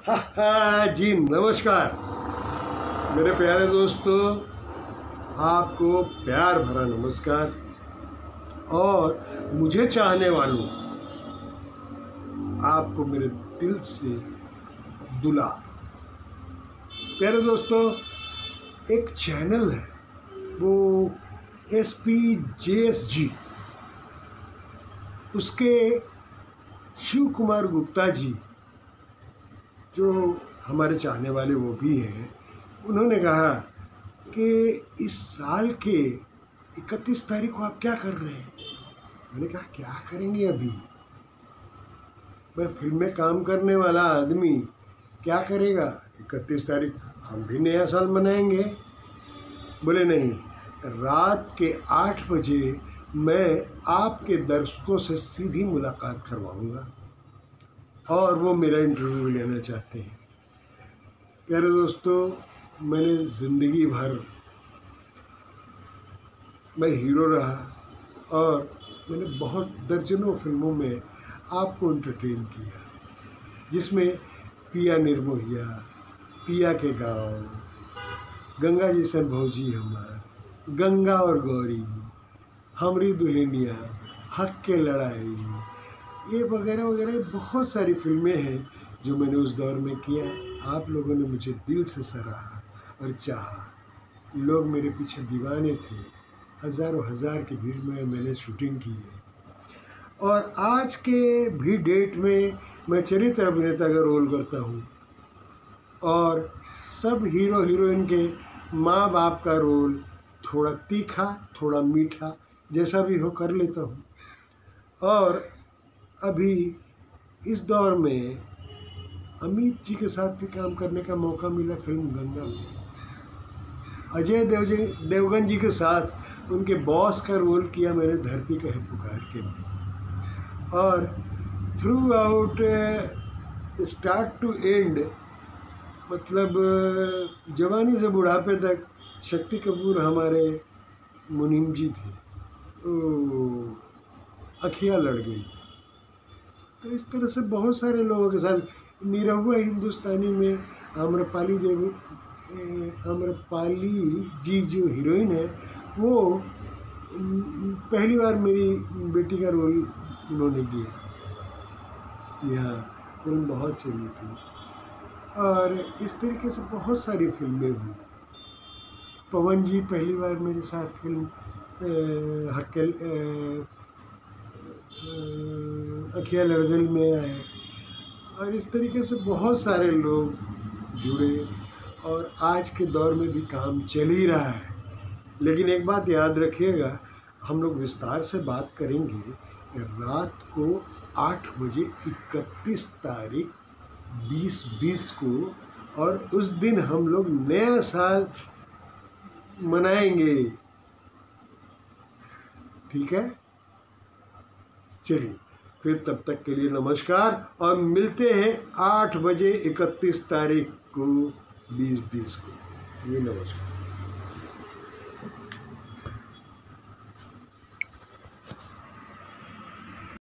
हाँ जी, नमस्कार मेरे प्यारे दोस्तों, आपको प्यार भरा नमस्कार और मुझे चाहने वालों आपको मेरे दिल से दुलार। प्यारे दोस्तों, एक चैनल है वो SPJSG, उसके शिव कुमार गुप्ता जी जो हमारे चाहने वाले वो भी हैं, उन्होंने कहा कि इस साल के 31 तारीख को आप क्या कर रहे हैं। मैंने कहा क्या करेंगे अभी, मैं फिल्म में काम करने वाला आदमी क्या करेगा, 31 तारीख हम भी नया साल मनाएंगे। बोले नहीं, रात के 8 बजे मैं आपके दर्शकों से सीधी मुलाकात करवाऊंगा और वो मेरा इंटरव्यू लेना चाहते हैं। प्यारे दोस्तों, मैंने ज़िंदगी भर मैं हीरो रहा और मैंने बहुत दर्जनों फिल्मों में आपको एंटरटेन किया, जिसमें पिया निर्मोहिया, पिया के गांव, गंगा जैसन भौजी हमार, गंगा और गौरी, हमरी दुल्हनिया, हक के लड़ाई, ये वगैरह वगैरह बहुत सारी फिल्में हैं जो मैंने उस दौर में किया। आप लोगों ने मुझे दिल से सराहा और चाहा, लोग मेरे पीछे दीवाने थे, हज़ारों हज़ार की भीड़ में मैंने शूटिंग की है और आज के भी डेट में मैं चरित्र अभिनेता का रोल करता हूँ और सब हीरो हीरोइन के माँ बाप का रोल थोड़ा तीखा थोड़ा मीठा जैसा भी हो कर लेता हूँ। और अभी इस दौर में अमित जी के साथ भी काम करने का मौका मिला फिल्म गंगा में। अजय देवगन जी के साथ उनके बॉस का रोल किया मैंने धरती का है पुकार के में। और throughout start to end, मतलब जवानी से बुढ़ापे तक शक्ति कपूर हमारे मुनीम जी थे, तो अखियाँ लड़ गई। तो इस तरह से बहुत सारे लोगों के साथ, निरहुआ हिंदुस्तानी में आम्रपाली जी जो हीरोइन है, वो पहली बार मेरी बेटी का रोल उन्होंने किया। यहाँ फिल्म बहुत चली थी और इस तरीके से बहुत सारी फिल्में हुई। पवन जी पहली बार मेरे साथ फिल्म अखियाँ लड़गल में आए और इस तरीके से बहुत सारे लोग जुड़े और आज के दौर में भी काम चल ही रहा है। लेकिन एक बात याद रखिएगा, हम लोग विस्तार से बात करेंगे रात को 8 बजे 31 तारीख 2020 को, और उस दिन हम लोग नया साल मनाएंगे। ठीक है, चलिए फिर तब तक के लिए नमस्कार और मिलते हैं 8 बजे 31 तारीख को 2020 को। ये नमस्कार।